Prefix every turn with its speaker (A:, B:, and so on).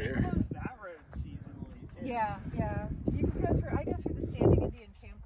A: here.
B: Close that road seasonally too.
C: Yeah, yeah. You can go through. I go through the Standing Indian Camp